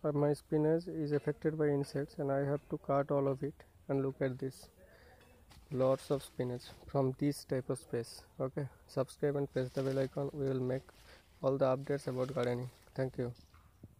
my spinach is affected by insects and I have to cut all of it. And look at this, lots of spinach from this type of space. Okay, subscribe and press the bell icon. We will make all the updates about gardening. Thank you.